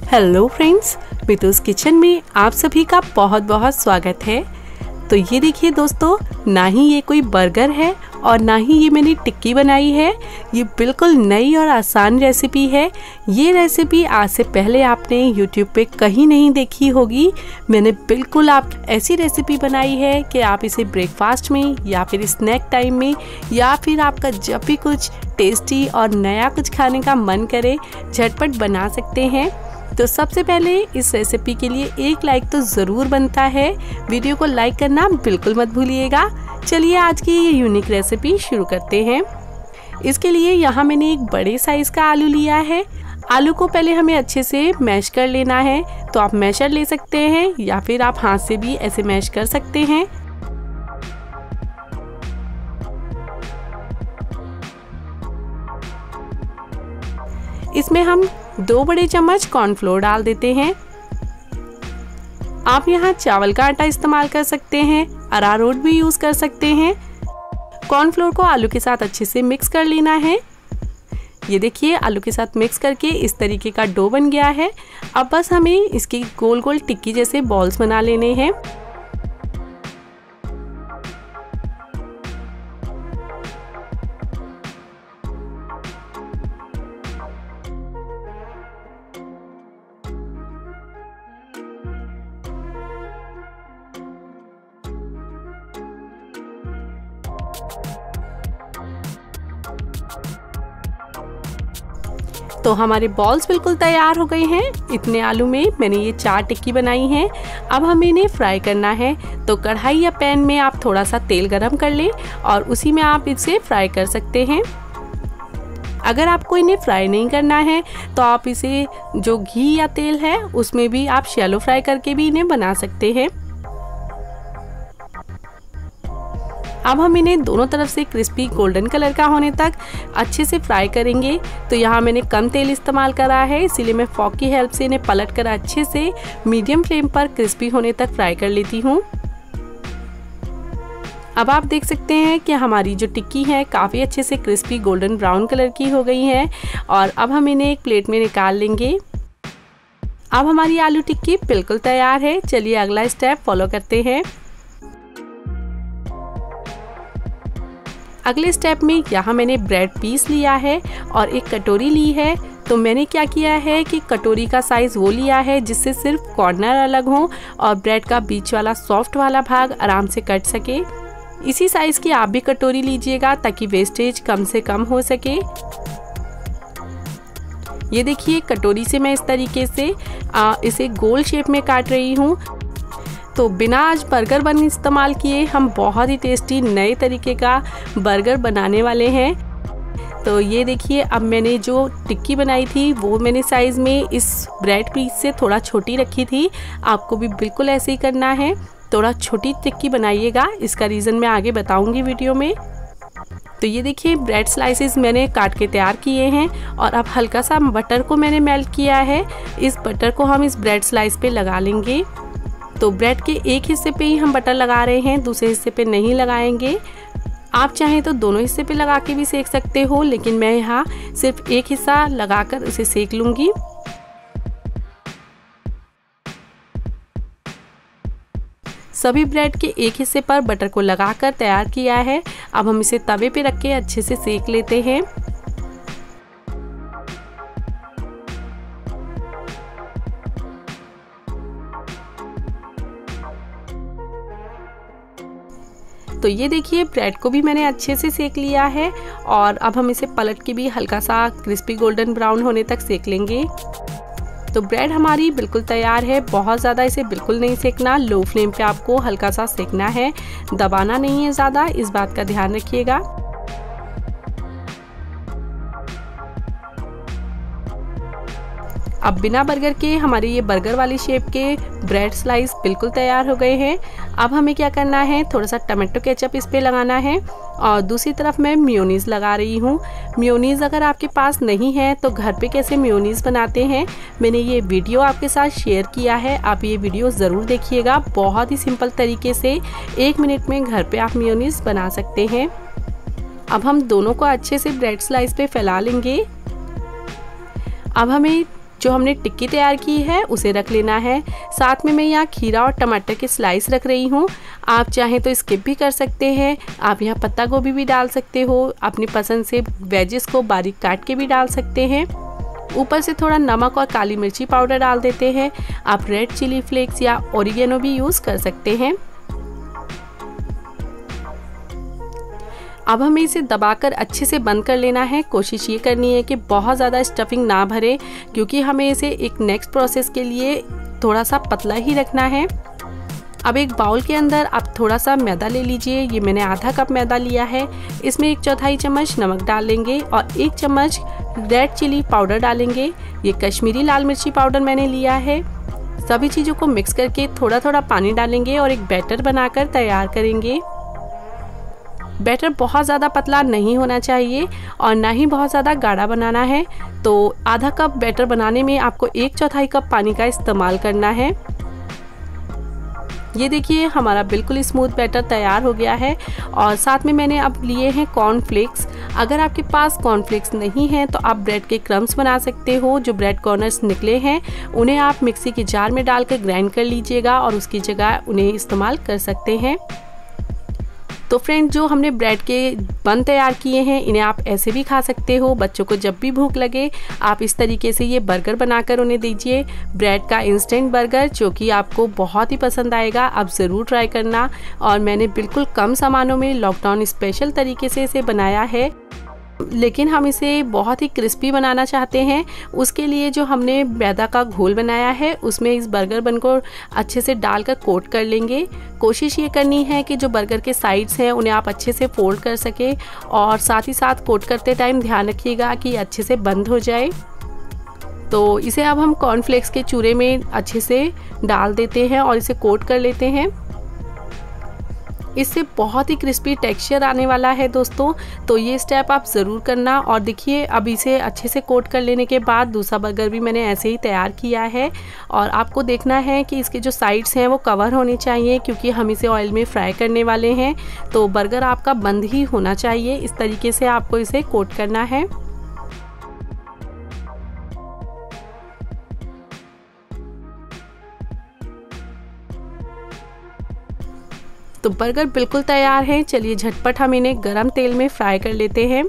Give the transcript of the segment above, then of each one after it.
Hello friends, मितुस kitchen में आप सभी का बहुत बहुत स्वागत है। तो ये देखिए दोस्तों, ना ही ये कोई बर्गर है और ना ही ये मैंने टिक्की बनाई है। ये बिल्कुल नई और आसान रेसिपी है। ये रेसिपी आज से पहले आपने यूट्यूब पे कहीं नहीं देखी होगी। मैंने बिल्कुल आप ऐसी रेसिपी बनाई है कि आप इसे ब्रेकफास्ट में या फिर स्नैक टाइम में या फिर आपका जब भी कुछ टेस्टी और नया कुछ खाने का मन करे झटपट बना सकते हैं। तो सबसे पहले इस रेसिपी के लिए एक लाइक तो ज़रूर बनता है। वीडियो को लाइक करना बिल्कुल मत भूलिएगा। चलिए आज की ये यूनिक रेसिपी शुरू करते हैं। इसके लिए यहाँ मैंने एक बड़े साइज़ का आलू लिया है। आलू को पहले हमें अच्छे से मैश कर लेना है। तो आप मैशर ले सकते हैं या फिर आप हाथ से भी ऐसे मैश कर सकते हैं। इसमें हम 2 बड़े चम्मच कॉर्नफ्लोर डाल देते हैं। आप यहाँ चावल का आटा इस्तेमाल कर सकते हैं, अरारोट भी यूज कर सकते हैं। कॉर्नफ्लोर को आलू के साथ अच्छे से मिक्स कर लेना है। ये देखिए, आलू के साथ मिक्स करके इस तरीके का डो बन गया है। अब बस हमें इसकी गोल गोल टिक्की जैसे बॉल्स बना लेने हैं। तो हमारे बॉल्स बिल्कुल तैयार हो गए हैं। इतने आलू में मैंने ये 4 टिक्की बनाई हैं। अब हमें इन्हें फ्राई करना है। तो कढ़ाई या पैन में आप थोड़ा सा तेल गरम कर लें और उसी में आप इसे फ्राई कर सकते हैं। अगर आपको इन्हें फ्राई नहीं करना है तो आप इसे जो घी या तेल है उसमें भी आप शैलो फ्राई करके भी इन्हें बना सकते हैं। अब हम इन्हें दोनों तरफ से क्रिस्पी गोल्डन कलर का होने तक अच्छे से फ्राई करेंगे। तो यहाँ मैंने कम तेल इस्तेमाल करा है, इसीलिए मैं फॉक की हेल्प से इन्हें पलट कर अच्छे से मीडियम फ्लेम पर क्रिस्पी होने तक फ्राई कर लेती हूँ। अब आप देख सकते हैं कि हमारी जो टिक्की है काफ़ी अच्छे से क्रिस्पी गोल्डन ब्राउन कलर की हो गई है। और अब हम इन्हें एक प्लेट में निकाल लेंगे। अब हमारी आलू टिक्की बिल्कुल तैयार है। चलिए अगला स्टेप फॉलो करते हैं। अगले स्टेप में यहाँ मैंने ब्रेड पीस लिया है और एक कटोरी ली है। तो मैंने क्या किया है कि कटोरी का साइज़ वो लिया है जिससे सिर्फ कॉर्नर अलग हो और ब्रेड का बीच वाला सॉफ्ट वाला भाग आराम से कट सके। इसी साइज़ की आप भी कटोरी लीजिएगा ताकि वेस्टेज कम से कम हो सके। ये देखिए, कटोरी से मैं इस तरीके से इसे गोल शेप में काट रही हूँ। तो बिना आज बर्गर बन इस्तेमाल किए हम बहुत ही टेस्टी नए तरीके का बर्गर बनाने वाले हैं। तो ये देखिए, अब मैंने जो टिक्की बनाई थी वो मैंने साइज़ में इस ब्रेड पीस से थोड़ा छोटी रखी थी। आपको भी बिल्कुल ऐसे ही करना है, थोड़ा छोटी टिक्की बनाइएगा। इसका रीज़न मैं आगे बताऊंगी वीडियो में। तो ये देखिए, ब्रेड स्लाइसेस मैंने काट के तैयार किए हैं और अब हल्का सा बटर को मैंने मेल्ट किया है। इस बटर को हम इस ब्रेड स्लाइस पे लगा लेंगे। तो ब्रेड के एक हिस्से पे ही हम बटर लगा रहे हैं, दूसरे हिस्से पे नहीं लगाएंगे। आप चाहें तो दोनों हिस्से पे लगा के भी सेक सकते हो, लेकिन मैं यहाँ सिर्फ एक हिस्सा लगाकर उसे सेक लूँगी। सभी ब्रेड के एक हिस्से पर बटर को लगाकर तैयार किया है। अब हम इसे तवे पे रख के अच्छे से सेक लेते हैं। तो ये देखिए, ब्रेड को भी मैंने अच्छे से सेक लिया है और अब हम इसे पलट के भी हल्का सा क्रिस्पी गोल्डन ब्राउन होने तक सेक लेंगे। तो ब्रेड हमारी बिल्कुल तैयार है। बहुत ज़्यादा इसे बिल्कुल नहीं सेकना, लो फ्लेम पे आपको हल्का सा सेकना है, दबाना नहीं है ज़्यादा, इस बात का ध्यान रखिएगा। अब बिना बर्गर के हमारे ये बर्गर वाली शेप के ब्रेड स्लाइस बिल्कुल तैयार हो गए हैं। अब हमें क्या करना है, थोड़ा सा टमाटो केचप इस पे लगाना है और दूसरी तरफ मैं मेयोनीज़ लगा रही हूँ। मेयोनीज़ अगर आपके पास नहीं है तो घर पे कैसे मेयोनीज़ बनाते हैं मैंने ये वीडियो आपके साथ शेयर किया है। आप ये वीडियो ज़रूर देखिएगा। बहुत ही सिंपल तरीके से 1 मिनट में घर पे आप मेयोनीज़ बना सकते हैं। अब हम दोनों को अच्छे से ब्रेड स्लाइस पे फैला लेंगे। अब हमें जो हमने टिक्की तैयार की है उसे रख लेना है। साथ में मैं यहाँ खीरा और टमाटर के स्लाइस रख रही हूँ। आप चाहें तो स्किप भी कर सकते हैं। आप यहाँ पत्ता गोभी भी डाल सकते हो, अपनी पसंद से वेजिस को बारीक काट के भी डाल सकते हैं। ऊपर से थोड़ा नमक और काली मिर्ची पाउडर डाल देते हैं। आप रेड चिली फ्लेक्स या ओरिगेनो भी यूज़ कर सकते हैं। अब हमें इसे दबाकर अच्छे से बंद कर लेना है। कोशिश ये करनी है कि बहुत ज़्यादा स्टफिंग ना भरे, क्योंकि हमें इसे एक नेक्स्ट प्रोसेस के लिए थोड़ा सा पतला ही रखना है। अब एक बाउल के अंदर आप थोड़ा सा मैदा ले लीजिए। ये मैंने आधा कप मैदा लिया है। इसमें 1/4 चम्मच नमक डाल लेंगे और 1 चम्मच रेड चिली पाउडर डालेंगे। ये कश्मीरी लाल मिर्ची पाउडर मैंने लिया है। सभी चीज़ों को मिक्स करके थोड़ा थोड़ा पानी डालेंगे और एक बैटर बनाकर तैयार करेंगे। बैटर बहुत ज़्यादा पतला नहीं होना चाहिए और ना ही बहुत ज़्यादा गाढ़ा बनाना है। तो आधा कप बैटर बनाने में आपको 1/4 कप पानी का इस्तेमाल करना है। ये देखिए हमारा बिल्कुल स्मूथ बैटर तैयार हो गया है। और साथ में मैंने अब लिए हैं कॉर्नफ्लेक्स। अगर आपके पास कॉर्नफ्लेक्स नहीं है तो आप ब्रेड के क्रम्स बना सकते हो। जो ब्रेड कॉर्नर्स निकले हैं उन्हें आप मिक्सी के जार में डालकर ग्राइंड कर लीजिएगा और उसकी जगह उन्हें इस्तेमाल कर सकते हैं। तो फ्रेंड, जो हमने ब्रेड के बन तैयार किए हैं इन्हें आप ऐसे भी खा सकते हो। बच्चों को जब भी भूख लगे आप इस तरीके से ये बर्गर बनाकर उन्हें दीजिए। ब्रेड का इंस्टेंट बर्गर जो कि आपको बहुत ही पसंद आएगा, आप ज़रूर ट्राई करना। और मैंने बिल्कुल कम सामानों में लॉकडाउन स्पेशल तरीके से इसे बनाया है, लेकिन हम इसे बहुत ही क्रिस्पी बनाना चाहते हैं। उसके लिए जो हमने मैदा का घोल बनाया है उसमें इस बर्गर बन को अच्छे से डालकर कोट कर लेंगे। कोशिश ये करनी है कि जो बर्गर के साइड्स हैं उन्हें आप अच्छे से फोल्ड कर सके और साथ ही साथ कोट करते टाइम ध्यान रखिएगा कि अच्छे से बंद हो जाए। तो इसे अब हम कॉर्नफ्लेक्स के चूरे में अच्छे से डाल देते हैं और इसे कोट कर लेते हैं। इससे बहुत ही क्रिस्पी टेक्सचर आने वाला है दोस्तों, तो ये स्टेप आप ज़रूर करना। और देखिए अब इसे अच्छे से कोट कर लेने के बाद दूसरा बर्गर भी मैंने ऐसे ही तैयार किया है। और आपको देखना है कि इसके जो साइड्स हैं वो कवर होने चाहिए, क्योंकि हम इसे ऑयल में फ्राई करने वाले हैं। तो बर्गर आपका बंद ही होना चाहिए। इस तरीके से आपको इसे कोट करना है। तो बर्गर बिल्कुल तैयार है। चलिए झटपट हम इन्हें गरम तेल में फ्राई कर लेते हैं।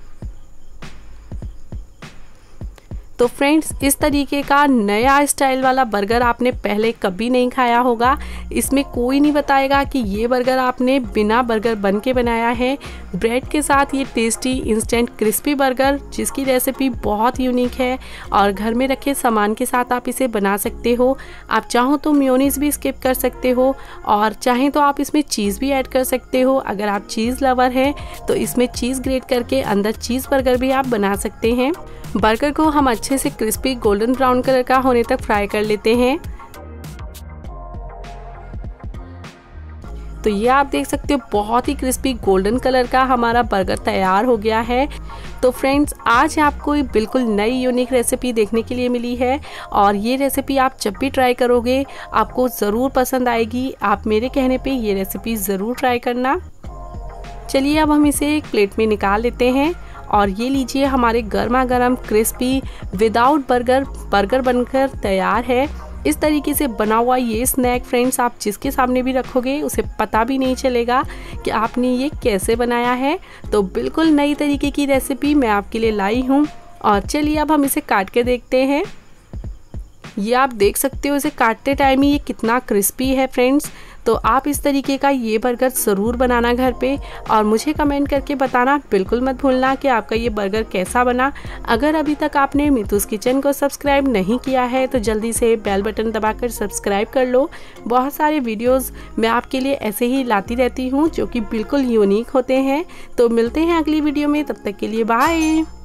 तो फ्रेंड्स, इस तरीके का नया स्टाइल वाला बर्गर आपने पहले कभी नहीं खाया होगा। इसमें कोई नहीं बताएगा कि ये बर्गर आपने बिना बर्गर बन के बनाया है। ब्रेड के साथ ये टेस्टी इंस्टेंट क्रिस्पी बर्गर, जिसकी रेसिपी बहुत यूनिक है और घर में रखे सामान के साथ आप इसे बना सकते हो। आप चाहो तो मेयोनीज भी स्किप कर सकते हो और चाहें तो आप इसमें चीज़ भी ऐड कर सकते हो। अगर आप चीज़ लवर हैं तो इसमें चीज़ ग्रेट करके अंदर चीज़ बर्गर भी आप बना सकते हैं। बर्गर को हम अच्छे से क्रिस्पी गोल्डन ब्राउन कलर का होने तक फ्राई कर लेते हैं। तो ये आप देख सकते हो बहुत ही क्रिस्पी गोल्डन कलर का हमारा बर्गर तैयार हो गया है। तो फ्रेंड्स, आज आपको बिल्कुल नई यूनिक रेसिपी देखने के लिए मिली है और ये रेसिपी आप जब भी ट्राई करोगे आपको ज़रूर पसंद आएगी। आप मेरे कहने पे ये रेसिपी ज़रूर ट्राई करना। चलिए अब हम इसे एक प्लेट में निकाल लेते हैं और ये लीजिए हमारे गर्मा गर्म क्रिस्पी विदाउट बर्गर बनकर तैयार है। इस तरीके से बना हुआ ये स्नैक फ्रेंड्स आप जिसके सामने भी रखोगे उसे पता भी नहीं चलेगा कि आपने ये कैसे बनाया है। तो बिल्कुल नई तरीके की रेसिपी मैं आपके लिए लाई हूँ। और चलिए अब हम इसे काट के देखते हैं। ये आप देख सकते हो इसे काटते टाइम ही ये कितना क्रिस्पी है फ्रेंड्स। तो आप इस तरीके का ये बर्गर ज़रूर बनाना घर पे और मुझे कमेंट करके बताना बिल्कुल मत भूलना कि आपका ये बर्गर कैसा बना। अगर अभी तक आपने मीतूस किचन को सब्सक्राइब नहीं किया है तो जल्दी से बेल बटन दबाकर सब्सक्राइब कर लो। बहुत सारे वीडियोस मैं आपके लिए ऐसे ही लाती रहती हूँ जो कि बिल्कुल यूनिक होते हैं। तो मिलते हैं अगली वीडियो में, तब तक के लिए बाय।